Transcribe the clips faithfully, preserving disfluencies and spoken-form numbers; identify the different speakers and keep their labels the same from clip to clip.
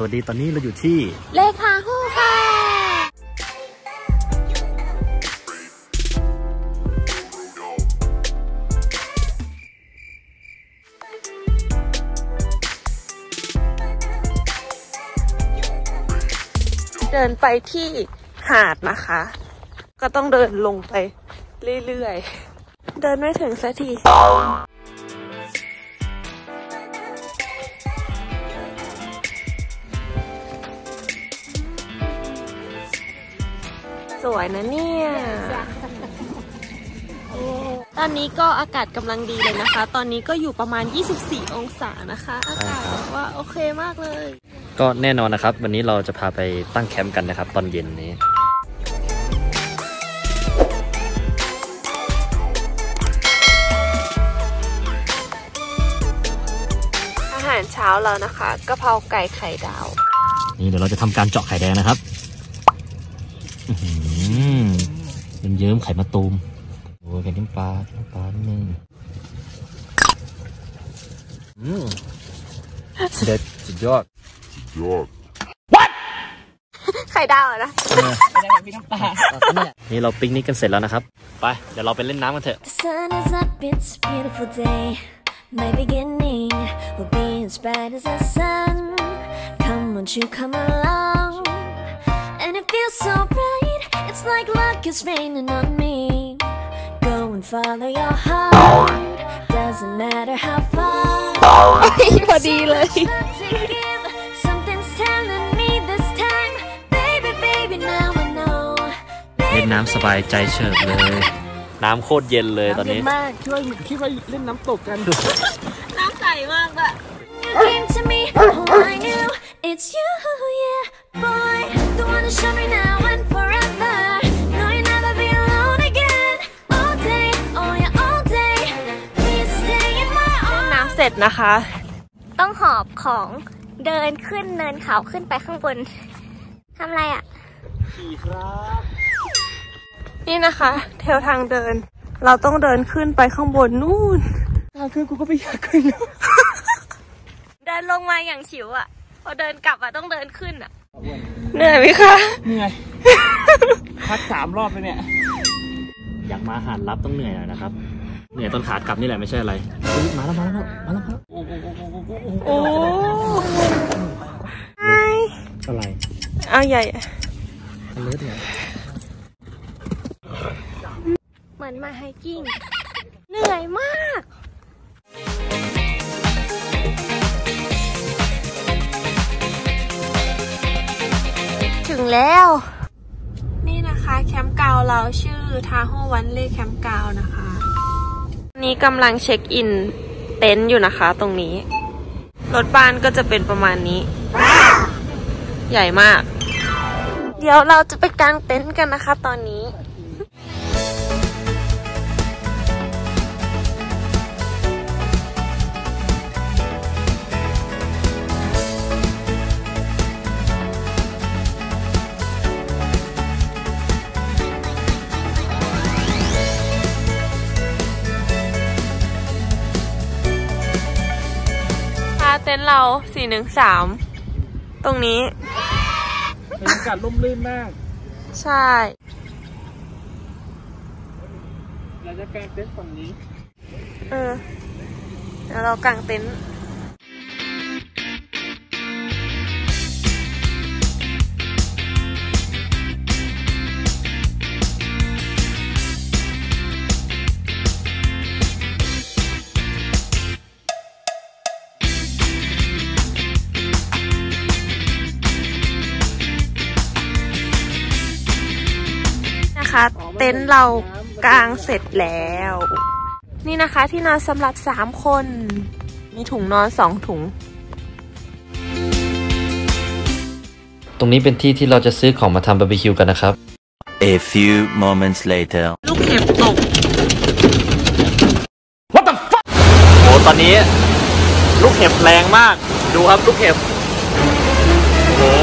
Speaker 1: วัสดีตอนนี้เราอยู่ที่
Speaker 2: เลคาฮูค่ะเดินไปที่หาดนะคะก็ต้องเดินลงไปเรื่อยๆเดินไม่ถึงสักทีสวยนะเนี่ยตอนนี้ก็อากาศกำลังดีเลยนะคะตอนนี้ก็อยู่ประมาณยี่สิบสี่องศานะคะอากาศแบบว่าโอเคมากเลย
Speaker 1: ก็แน่นอนนะครับวันนี้เราจะพาไปตั้งแคมป์กันนะครับตอนเย็นนี้
Speaker 2: อาหารเช้าแล้วนะคะกะเพราไก่ไข่ดาว
Speaker 1: นี่เดี๋ยวเราจะทำการเจาะไข่แดงนะครับเยิ้มๆไข่มะตูมโอ้ยเป็นน้ำปลาน้ำปลานิดนึงอืมเด็ดสุดยอดสุดยอด
Speaker 2: What ไข่ดาวนะไข่ดาวมีน้ำปลา
Speaker 1: นี่เราปิกนิกกันเสร็จแล้วนะครับไปเดี๋ยวเราไปเล่นน้ำกันเถอะ
Speaker 3: My beginning will be as bright as the sun. Come won't you come along? And it feels so bright, it's like luck is raining on me. Go and follow your heart, doesn't matter how far.
Speaker 2: พอดีเลย
Speaker 3: Something's telling me this time, baby, baby, now I know.
Speaker 1: เล่นน้ำสบายใจเฉิบเลยน้ำโคตรเย็นเลยตอนนี้
Speaker 2: มากช่วยคิดว่าเล่นน้ำตกกันน้ำใสมากอะ
Speaker 3: Came to me, oh I knew it's you, yeah, boy, the one to show me now and forever. No, you'll never be alone again. All day, oh yeah, all day. Please stay in my arms.
Speaker 2: น้ำเสร็จนะคะ
Speaker 4: ต้องหอบของเดินขึ้นเนินเขาขึ้นไปข้างบนทำอะไรอ่ะ
Speaker 1: ขี่ครับ
Speaker 2: นี่นะคะแถวทางเดินเราต้องเดินขึ้นไปข้างบนนู่นทางขึ้นกูก็ไม่อยากขึ้นแล้ว
Speaker 4: เดินลงมาอย่างฉิวอ่ะพอเดินกลับอ่ะต้องเดินขึ้นอ่ะ
Speaker 2: เหนื่อยไหมคะ
Speaker 1: เหนื่อยพักสามรอบเลยเนี่ยอยากมาหาดลับต้องเหนื่อยหน่อยนะครับเหนื่อยตอนขากลับนี่แหละไม่ใช่อะไรมาแล้วมาแล้วมาแล้วโอ้
Speaker 2: โอ้
Speaker 1: อะไร
Speaker 2: เอาใหญ่
Speaker 1: อันเล็กเนี่ย
Speaker 4: เหมือนมาไฮกิ้งเหนื่อยมาก
Speaker 2: ถึงแล้วนี่นะคะแคมป์กาวเราชื่อทาโฮวันเล่แคมป์กาวนะคะนี้กำลังเช็คอินเต็นท์อยู่นะคะตรงนี้รถบ้านก็จะเป็นประมาณนี้ใหญ่มากเดี๋ยวเราจะไปกางเต็นท์กันนะคะตอนนี้เต็นท์เราสี่หนึ่งสามตรงนี้
Speaker 1: บรรยากาศร่มรื่นมาก
Speaker 2: ใช่
Speaker 1: เราจะกางเต็นท์ฝั่งนี้
Speaker 2: เออเดี๋ยวเรากางเต็นท์เต็นท์เรากางเสร็จแล้วนี่นะคะที่นอนสำหรับสามคนมีถุงนอนสองถุง
Speaker 1: ตรงนี้เป็นที่ที่เราจะซื้อของมาทำบาร์บีคิวกันนะครับ
Speaker 5: A few moments later
Speaker 2: ลูกเห็บตก
Speaker 1: What the fuck โอ้ตอนนี้ลูกเห็บแรงมากดูครับลูกเห็บโอ้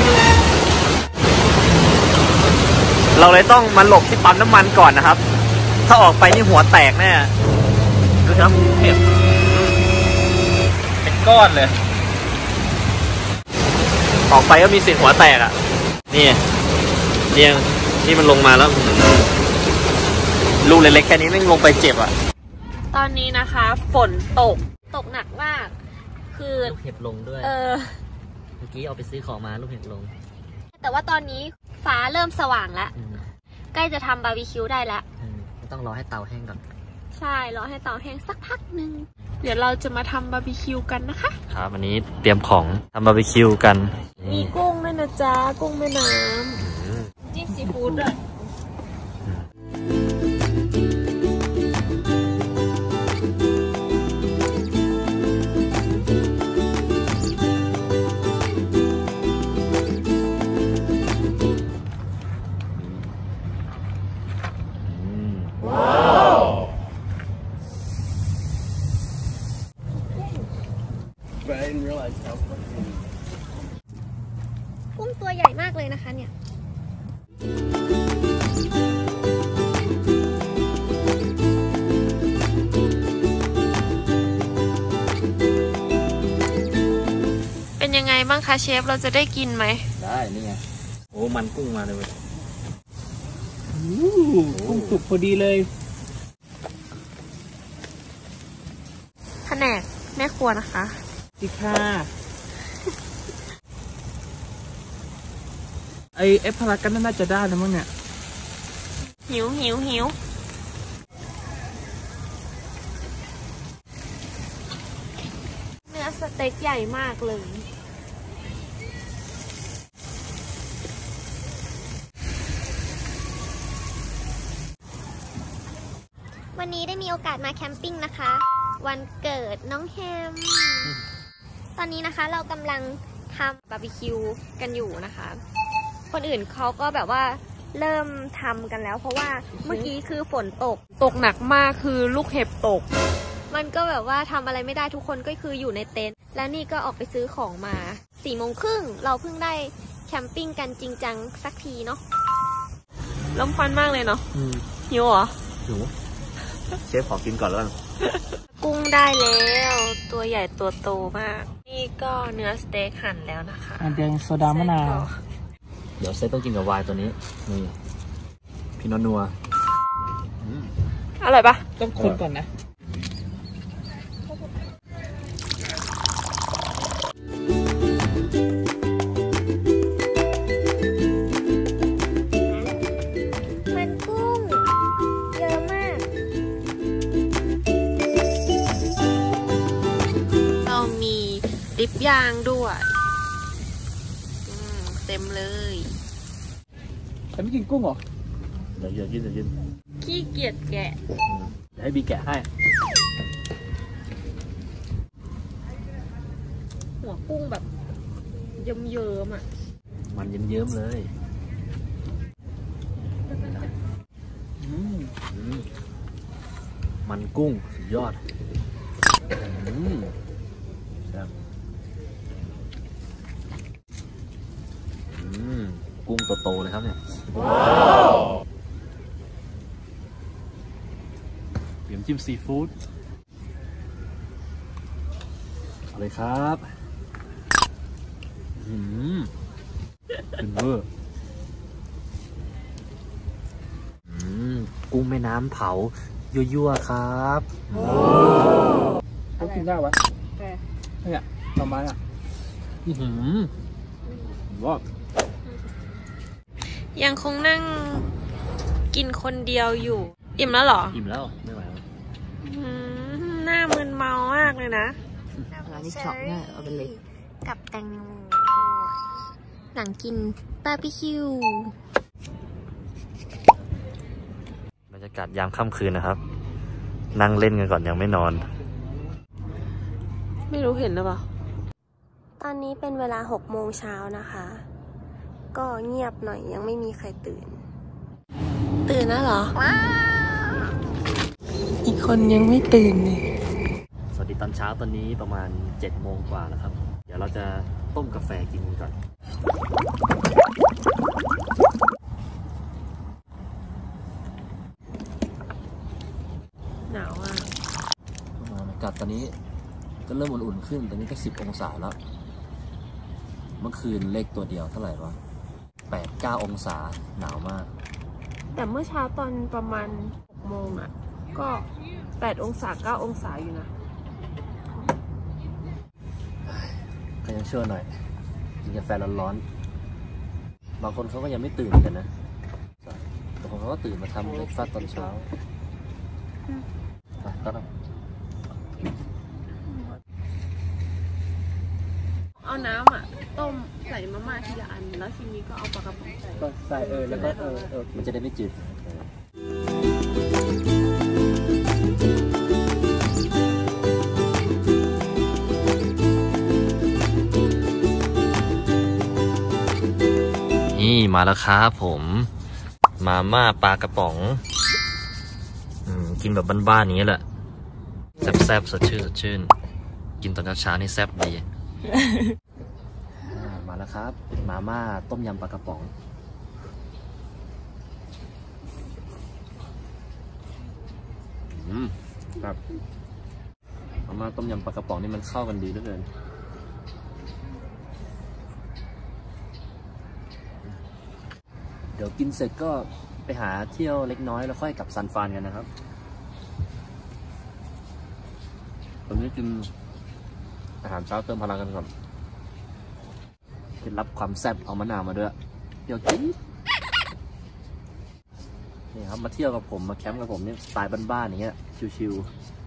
Speaker 1: เราเลยต้องมาหลบที่ปั๊มน้ำมันก่อนนะครับถ้าออกไปนี่หัวแตกแน่ดูครับเห็บเป็นก้อนเลยออกไปก็มีเสียงหัวแตกอ่ะนี่เนี่ยนี่มันลงมาแล้วลูกเล็กๆแค่นี้ไม่ลงไปเจ็บอ่ะ
Speaker 2: ตอนนี้นะคะฝนตกตกหนักมากคือ
Speaker 1: ลูกเห็บลงด้วย
Speaker 2: เออ
Speaker 1: เมื่อกี้เอาไปซื้อของมาลูกเห็บลง
Speaker 2: แต่ว่าตอนนี้ฟ้าเริ่มสว่างแล้วใกล้จะทำบาร์บีคิวได้แล้ว
Speaker 1: ต้องรอให้เตาแห้งก่อน
Speaker 2: ใช่รอให้เตาแห้งสักพักหนึ่งเดี๋ยวเราจะมาทำบาร์บีคิวกันนะคะ
Speaker 1: ครับวันนี้เตรียมของทำบาร์บีคิวกัน
Speaker 2: มีกุ้งด้วยนะจ๊ะกุ้งแม่น้ำจิ้มซีฟู้ดด้วยกุ้งตัวใหญ่มากเลยนะคะเนี่ยเป็นยังไงบ้างคะเชฟเราจะได้กินไหม
Speaker 1: ได้นี่ไงโอ้มันกุ้งมาเลย
Speaker 6: กุ้งสุกพอดีเลย
Speaker 2: แผนกแม่ครัวนะคะ
Speaker 6: สิค่ะไอเอฟพารากันน่าจะได้นะมั้งเนี่ย
Speaker 2: หิวหิวหิวเนื้อสเต็กใหญ่มากเลย
Speaker 4: วันนี้ได้มีโอกาสมาแคมปิ้งนะคะวันเกิดน้องแฮมตอนนี้นะคะเรากำลังทำบาร์บีคิวกันอยู่นะคะคนอื่นเขาก็แบบว่าเริ่มทำกันแล้วเพราะว่าเมื่อกี้คือฝนตก
Speaker 2: ตกหนักมากคือลูกเห็บตก
Speaker 4: มันก็แบบว่าทำอะไรไม่ได้ทุกคนก็คืออยู่ในเต็นท์แล้วนี่ก็ออกไปซื้อของมาสี่โมงครึ่งเราเพิ่งได้แคมปิ้งกันจริงจังสักทีเนาะ
Speaker 2: ลมควันมากเลยเนาะหิวเหรอ
Speaker 1: หิวเชฟขอกินก่อนแล้วกัน
Speaker 2: กุ้งได้แล้วตัวใหญ่ตัวโตมากนี่ก็เนื้อสเต็กหั่นแล้วนะคะ
Speaker 6: เดืองโซดามะนาว
Speaker 1: เดี๋ยวเซตต้องกินกับไวน์ตัวนี้นี่พี่นนัว
Speaker 2: อร่อยปะ
Speaker 6: ต้องคนก่อนนะ
Speaker 4: มันกุ้งเยอะมาก
Speaker 2: เรามีดิบย่างด้วยเต็มเลย
Speaker 6: แต่ไม่กินกุ้งเหรอ
Speaker 1: เดี๋ยวเดี๋ยวกินเดี๋ยวกิน
Speaker 2: ขี้เกียจแกะ
Speaker 1: เดี๋ยวให้บีแกะให้
Speaker 2: หัวกุ้งแบบเยิ้มๆอ่ะ
Speaker 1: มันเยิ้มๆเลยมันกุ้งสุดยอดกุ้งโตๆเลยครับเนี่ยเตรียมจิ้มซีฟู้ดเอาเลยครับอืมเป็นเวอร์อืมกุ้งแม่น้ำเผายั่วๆครับ
Speaker 6: เขากินได้วะเนี่ยประมาณอ่ะอือหือว้าว
Speaker 2: ยังคงนั่งกินคนเดียวอยู่อิ่มแล้วเหรอ
Speaker 1: อิ่มแล้วไม่ไหวแล้ว
Speaker 2: หน้ามึนเมามากเลยนะ
Speaker 4: ร้านนี้ช็อปเนี่ยเอาไปเลยกับแตงโมหลังกินบาร์บีคิว
Speaker 1: บรรยากาศยามค่ำคืนนะครับนั่งเล่นกันก่อนยังไม่นอน
Speaker 2: ไม่รู้เห็นหรือเปล่า
Speaker 4: ตอนนี้เป็นเวลาหกโมงเช้านะคะก็เงียบหน่อยยังไม่มีใครตื่น
Speaker 2: ตื่นแล้วเหรออีกคนยังไม่ตื่นเลย
Speaker 1: สวัสดีตอนเช้าตอนนี้ประมาณเจ็ดโมงกว่าแล้วครับเดี๋ยวเราจะต้มกาแฟกินก่อน
Speaker 2: หนาวอ่ะ
Speaker 1: อากาศตอนนี้ก็เริ่มอุ่นๆขึ้นตอนนี้ก็สิบองศาแล้วเมื่อคืนเลขตัวเดียวเท่าไหร่วะแปดเก้าองศาหนาวมาก
Speaker 2: แต่เมื่อเช้าตอนประมาณหกโมงอ่ะ ก็แปดองศาเก้าองศาอยู่นะ
Speaker 1: ก็ยังเชื่อหน่อยกินกาแฟร้อนๆบางคนเขาก็ยังไม่ตื่นกันนะบางคนเขาก็ตื่นมาทำเบรกฟาสต์ตอนเช้าไปต้อนรับ
Speaker 2: เอาน้ำอ่ะ ต้มใส่มาม่าทีละอัน แล้วทีนี้ก็เอาปลากระป๋องใส่
Speaker 6: ก็ใส่เออแล้วก็เออเออ
Speaker 1: มันจะได้ไม่จืดนี่มาแล้วครับผมมาม่าปลากระป๋องอืมกินแบบบ้านๆอย่างนี้แหละแซ่บๆสดชื่นสดชื่นกินตอนเช้าๆนี่แซ่บดี มาแล้วครับมาม่าต้มยำปลากระป๋องอืมครับมาม่าต้มยำปลากระป๋องนี่มันเข้ากันดีเหลือเกินเดี๋ยวกินเสร็จก็ไปหาเที่ยวเล็กน้อยแล้วค่อยกลับซานฟรานกันนะครับตอนนี้กินอาหารเช้าเติมพลังกันก่อนเคล็ดลับความแซ่บเอามะนาวมาด้วยเดี๋ยวกินนี่ครับมาเที่ยวกับผมมาแคมป์กับผมนี่สไตล์บ้านๆอย่างเงี้ยชิว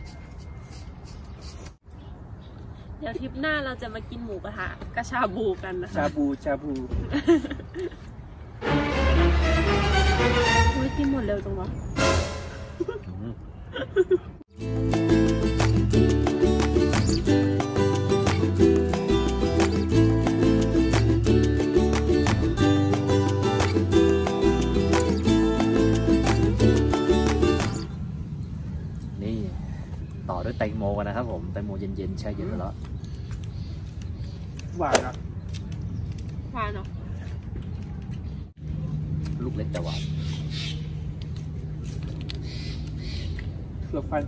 Speaker 1: ๆ
Speaker 2: เดี๋ยวทริปหน้าเราจะมากินหมูกระทะกระชาบูกันนะคะ
Speaker 6: ชาบูชาบู
Speaker 2: อุ๊ยกินหมดเร็วจังวะ
Speaker 1: นี่ต่อด้วยแตงโมกันนะครับผมแตงโมเย็นๆแช่เย็นแล้ว
Speaker 6: หวานอ่ะ
Speaker 2: หวานเนาะ
Speaker 1: ลูกเล็กแต่หวาน
Speaker 6: เพื่อฟัน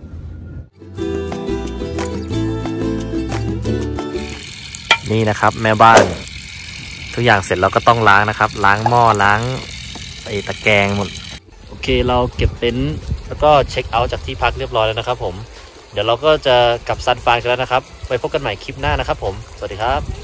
Speaker 1: นี่นะครับแม่บ้านทุกอย่างเสร็จเราก็ต้องล้างนะครับล้างหม้อล้างไอ้ตะแกรงหมดโอเคเราเก็บเต็นท์แล้วก็เช็คเอาท์จากที่พักเรียบร้อยแล้วนะครับผมเดี๋ยวเราก็จะกลับซานฟรานกันแล้วนะครับไว้พบกันใหม่คลิปหน้านะครับผมสวัสดีครับ